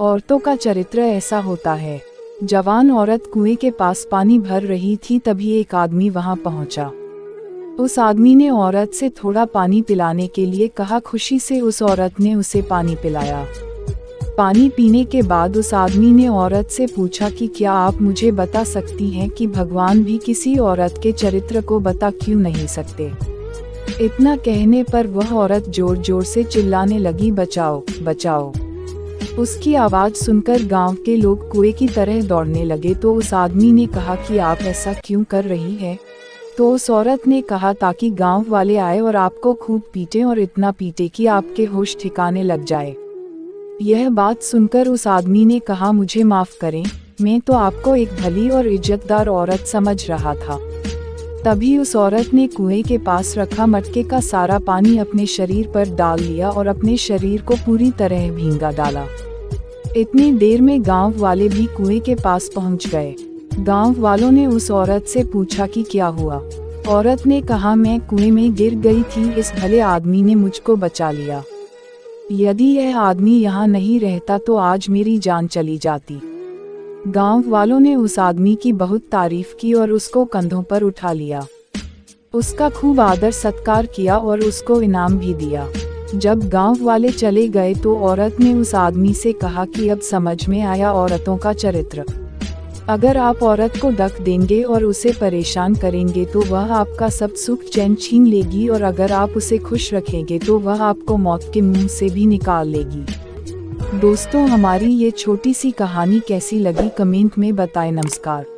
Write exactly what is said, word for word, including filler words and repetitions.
औरतों का चरित्र ऐसा होता है। जवान औरत कुएं के पास पानी भर रही थी, तभी एक आदमी वहां पहुंचा। उस आदमी ने औरत से थोड़ा पानी पिलाने के लिए कहा। खुशी से उस औरत ने उसे पानी पिलाया। पानी पीने के बाद उस आदमी ने औरत से पूछा कि क्या आप मुझे बता सकती हैं कि भगवान भी किसी औरत के चरित्र को बता क्यों नहीं सकते। इतना कहने पर वह औरत जोर जोर से चिल्लाने लगी, बचाओ बचाओ। उसकी आवाज़ सुनकर गांव के लोग कुएं की तरह दौड़ने लगे। तो उस आदमी ने कहा कि आप ऐसा क्यों कर रही हैं? तो उस औरत ने कहा, ताकि गांव वाले आए और आपको खूब पीटे, और इतना पीटे कि आपके होश ठिकाने लग जाए। यह बात सुनकर उस आदमी ने कहा, मुझे माफ़ करें, मैं तो आपको एक भली और इज्जतदार औरत समझ रहा था। तभी उस औरत ने कुएं के पास रखा मटके का सारा पानी अपने शरीर पर डाल लिया और अपने शरीर को पूरी तरह भींगा डाला। इतनी देर में गांव वाले भी कुएं के पास पहुंच गए। गांव वालों ने उस औरत से पूछा कि क्या हुआ। औरत ने कहा, मैं कुएं में गिर गई थी, इस भले आदमी ने मुझको बचा लिया। यदि यह आदमी यहाँ नहीं रहता तो आज मेरी जान चली जाती। गांव वालों ने उस आदमी की बहुत तारीफ की और उसको कंधों पर उठा लिया। उसका खूब आदर सत्कार किया और उसको इनाम भी दिया। जब गांव वाले चले गए तो औरत ने उस आदमी से कहा कि अब समझ में आया औरतों का चरित्र। अगर आप औरत को डक देंगे और उसे परेशान करेंगे तो वह आपका सब सुख चैन छीन लेगी, और अगर आप उसे खुश रखेंगे तो वह आपको मौत के मुंह से भी निकाल लेगी। दोस्तों, हमारी ये छोटी सी कहानी कैसी लगी कमेंट में बताएं। नमस्कार।